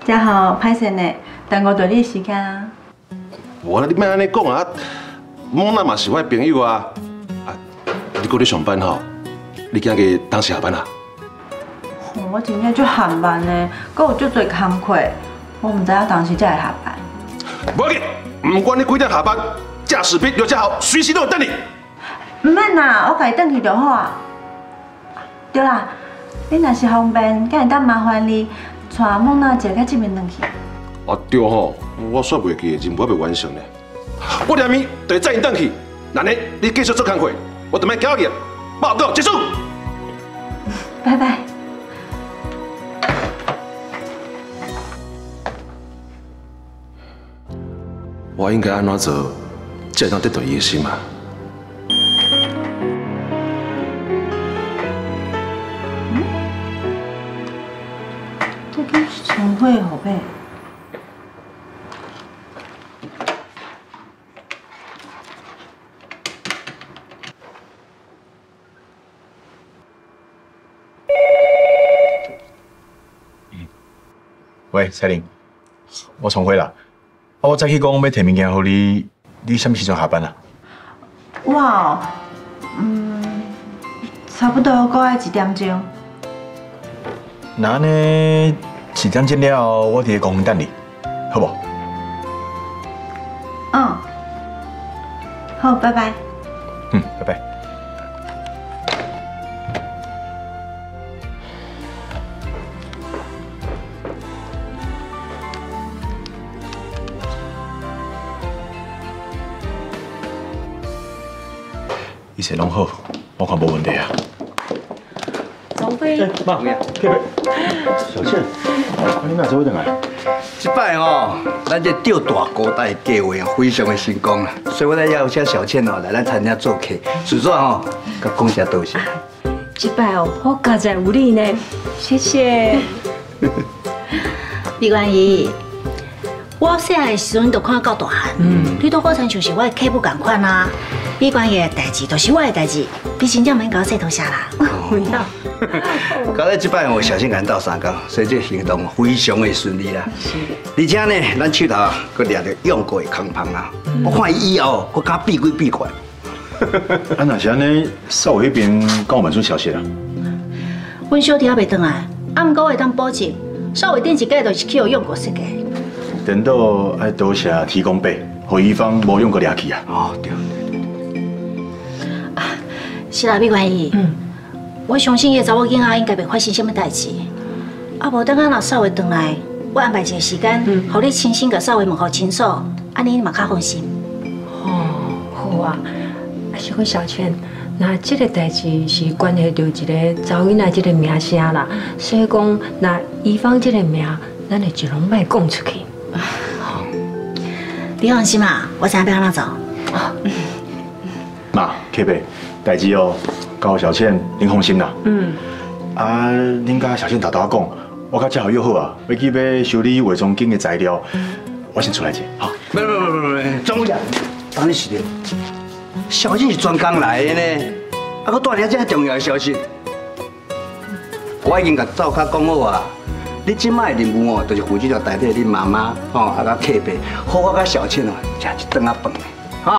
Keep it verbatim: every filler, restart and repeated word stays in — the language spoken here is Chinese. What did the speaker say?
真好，歹势呢，耽误到你的时间啊。 我你莫安尼讲啊，某那嘛是我的朋友啊。啊，你搁咧上班吼？你今日当时下班啊？ 我真正足寒慢呢，阁有足侪工课，我唔知影当时才会下班。 无要紧，唔管你几点下班，驾驶兵留驾好，随时都有等你。 唔免啦，我家己转去就好啊。对啦，你若是方便，敢会当麻烦你带梦娜姐到这边转去？ 哦对吼，我煞袂记的任务还袂完成呢。我连暝就会载你转去，然后你继续做工课，我就卖交易，报告结束。 拜拜。 我应该安怎做，才会当得到伊的心啊？ 嗯？这个是陈慧后背。 喂，彩玲，我重回啦。我早起讲要摕物件互你，你什么时阵下班啊？ 我，嗯，差不多过爱一点钟。 那呢，一点钟了后，我伫公园等你，好不？ 嗯，好，拜拜。 嗯，拜拜。一切拢好，我看无问题啊。 总飞， 妈，这边，小倩，你哪做回来？ 这摆哦，咱这钓大锅带计划非常的成功啦，所以我来邀请小倩哦来咱餐厅做客，自作吼，甲讲声多谢。 这摆哦，好佳在有你呢，谢谢。 李冠仪，我细汉的时阵，你都看到大汉，嗯，你都好像像是我的客户共款啊。李冠仪的代志都是我的代志，你真正免搞洗头下啦。 不要。 刚才这摆我小倩甲咱斗相共，所以这行动非常的顺利啦。是。而且呢，咱手头佫掠着用过的空房啊，我看伊以后佫加避规避怪。 啊，那是安尼，少伟那边跟我们出消息啦。 阮小弟还袂回来，啊，毋过我会当保证，少伟顶一届就是去互用过设计。 等到爱多谢提供费，互伊方无用过掠去啊。 哦，对。 是啦，李冠仪。嗯。我相信伊个查某囡仔应该袂发生什么代志。啊，无等下若少伟回来，我安排一个时间，互你亲身甲少伟问候清楚，安尼你嘛较放心。 哦，好啊。啊，是阮小倩，那这个代志是关系到一个查某囡仔这个名声啦，所以讲，那乙方这个名，咱会一拢莫讲出去。 你放心啦，我知影要安怎做。 妈，客伯，代志哦。交小倩，您放心啦。嗯。啊，恁甲小倩豆豆讲，我甲嘉豪约好啊，要去要修理伪装金的材料，我先出来者。好。 不不不不不，总务长，当你是的。小倩是专工来的呢，啊，佮带领这重要的消息，我已经甲赵卡讲好啊。你即摆的任务哦，就是负责着代替恁妈妈哦，啊，甲客伯，好我甲小倩哦，食一顿仔饭。